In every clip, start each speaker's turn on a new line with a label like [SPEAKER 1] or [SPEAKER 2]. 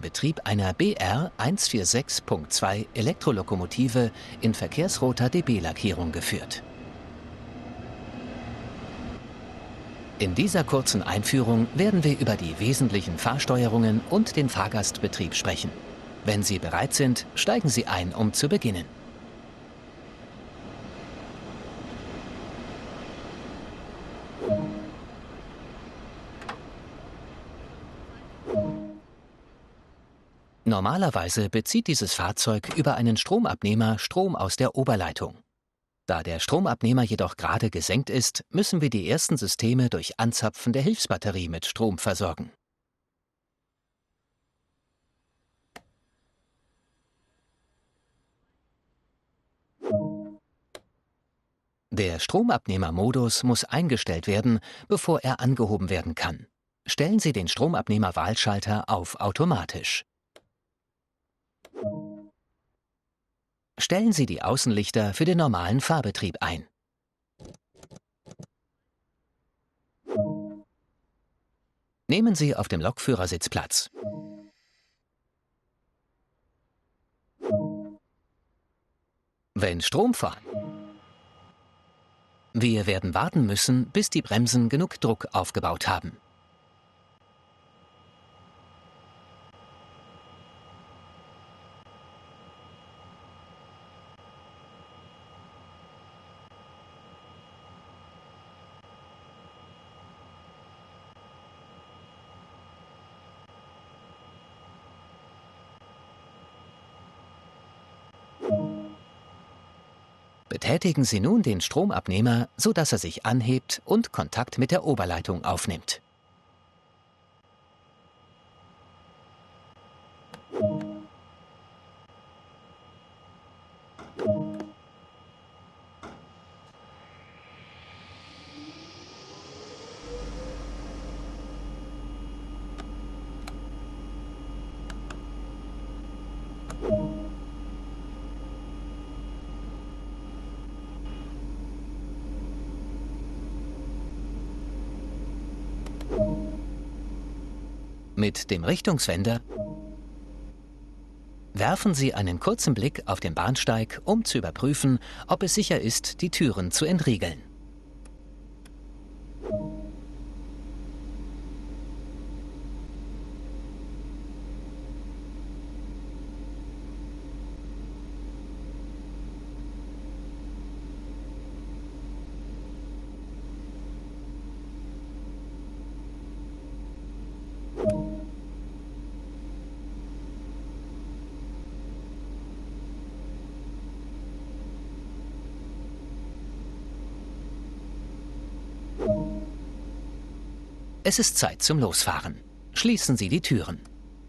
[SPEAKER 1] Betrieb einer BR 146.2 Elektrolokomotive in verkehrsroter DB-Lackierung geführt. In dieser kurzen Einführung werden wir über die wesentlichen Fahrsteuerungen und den Fahrgastbetrieb sprechen. Wenn Sie bereit sind, steigen Sie ein, um zu beginnen. Normalerweise bezieht dieses Fahrzeug über einen Stromabnehmer Strom aus der Oberleitung. Da der Stromabnehmer jedoch gerade gesenkt ist, müssen wir die ersten Systeme durch Anzapfen der Hilfsbatterie mit Strom versorgen. Der Stromabnehmermodus muss eingestellt werden, bevor er angehoben werden kann. Stellen Sie den Stromabnehmer-Wahlschalter auf automatisch. Stellen Sie die Außenlichter für den normalen Fahrbetrieb ein. Nehmen Sie auf dem Lokführersitz Platz. Wenn Strom vorhanden ist. Wir werden warten müssen, bis die Bremsen genug Druck aufgebaut haben. Betätigen Sie nun den Stromabnehmer, sodass er sich anhebt und Kontakt mit der Oberleitung aufnimmt. Mit dem Richtungswender werfen Sie einen kurzen Blick auf den Bahnsteig, um zu überprüfen, ob es sicher ist, die Türen zu entriegeln. Es ist Zeit zum Losfahren. Schließen Sie die Türen.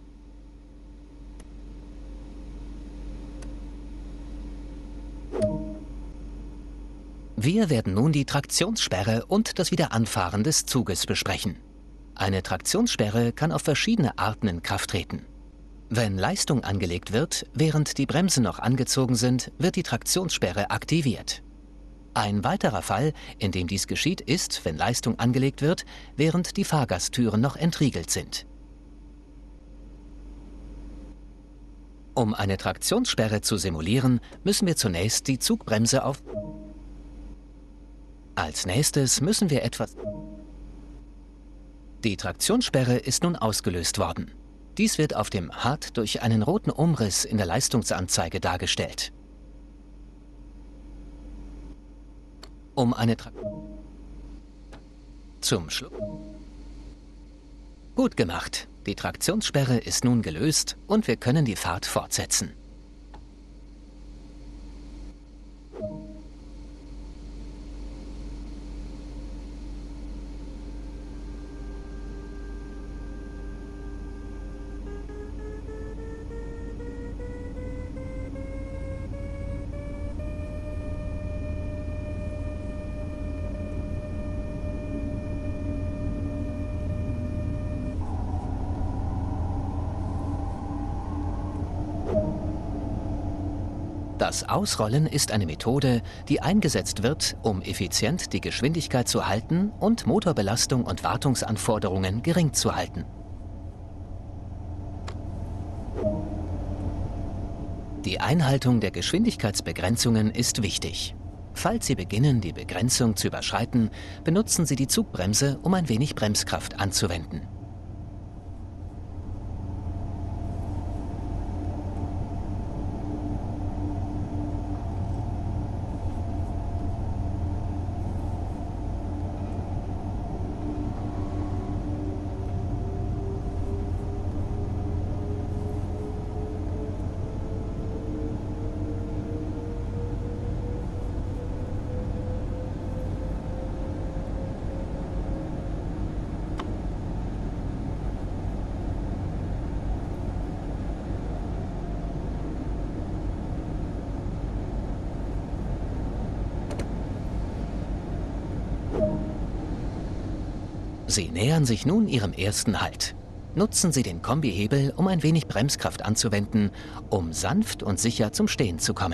[SPEAKER 1] Wir werden nun die Traktionssperre und das Wiederanfahren des Zuges besprechen. Eine Traktionssperre kann auf verschiedene Arten in Kraft treten. Wenn Leistung angelegt wird, während die Bremsen noch angezogen sind, wird die Traktionssperre aktiviert. Ein weiterer Fall, in dem dies geschieht, ist, wenn Leistung angelegt wird, während die Fahrgasttüren noch entriegelt sind. Um eine Traktionssperre zu simulieren, müssen wir zunächst die Zugbremse auf. Als nächstes müssen wir etwas. Die Traktionssperre ist nun ausgelöst worden. Dies wird auf dem HUD durch einen roten Umriss in der Leistungsanzeige dargestellt. Um eine Zum Schluss. Gut gemacht. Die Traktionssperre ist nun gelöst und wir können die Fahrt fortsetzen. Das Ausrollen ist eine Methode, die eingesetzt wird, um effizient die Geschwindigkeit zu halten und Motorbelastung und Wartungsanforderungen gering zu halten. Die Einhaltung der Geschwindigkeitsbegrenzungen ist wichtig. Falls Sie beginnen, die Begrenzung zu überschreiten, benutzen Sie die Zugbremse, um ein wenig Bremskraft anzuwenden. Sie nähern sich nun Ihrem ersten Halt. Nutzen Sie den Kombihebel, um ein wenig Bremskraft anzuwenden, um sanft und sicher zum Stehen zu kommen.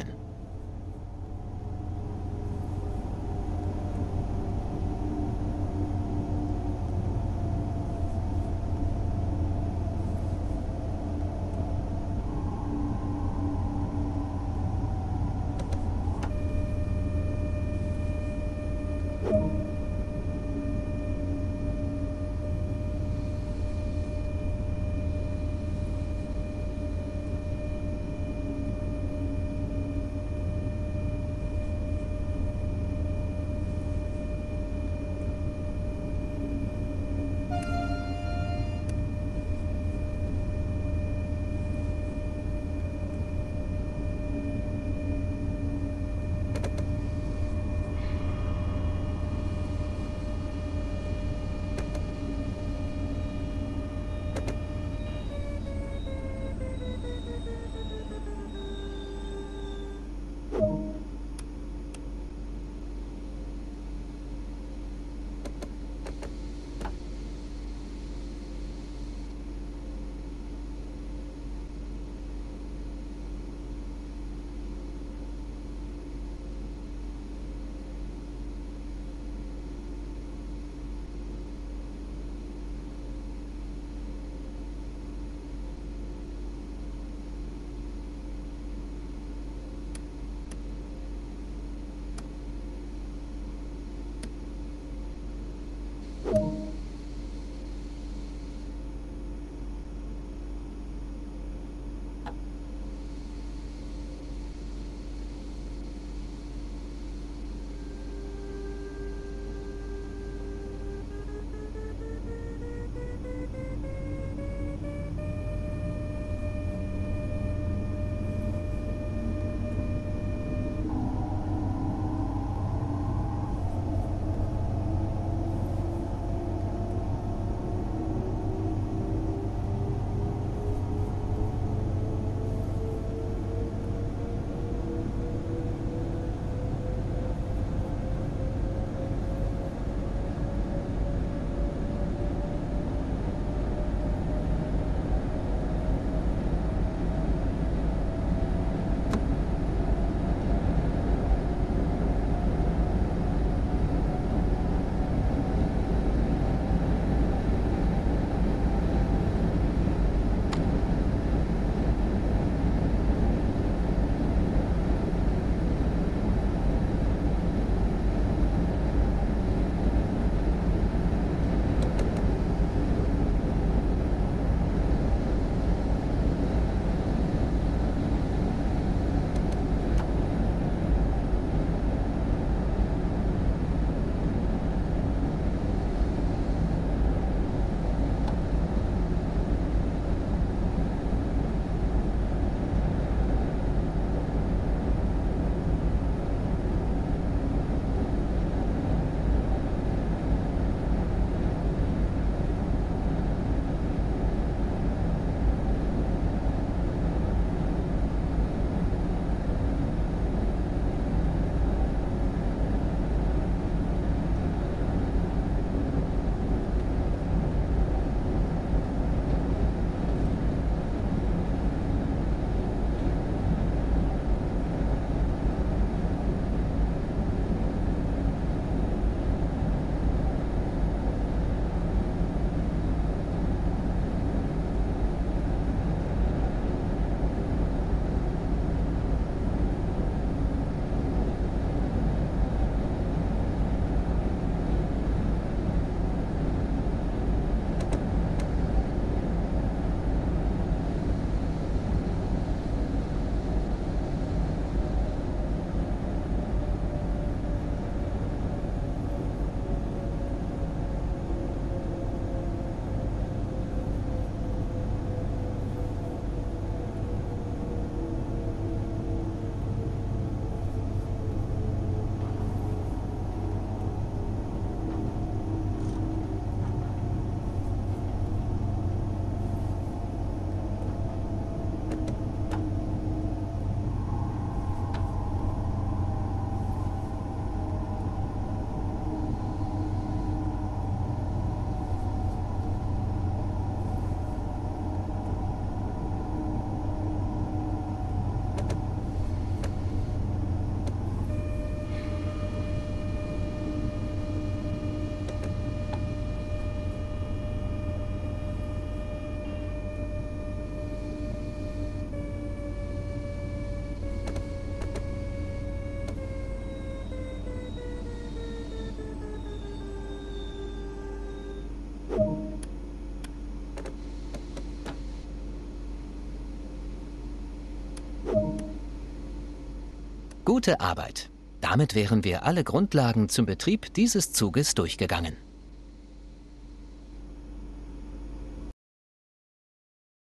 [SPEAKER 1] Gute Arbeit. Damit wären wir alle Grundlagen zum Betrieb dieses Zuges durchgegangen.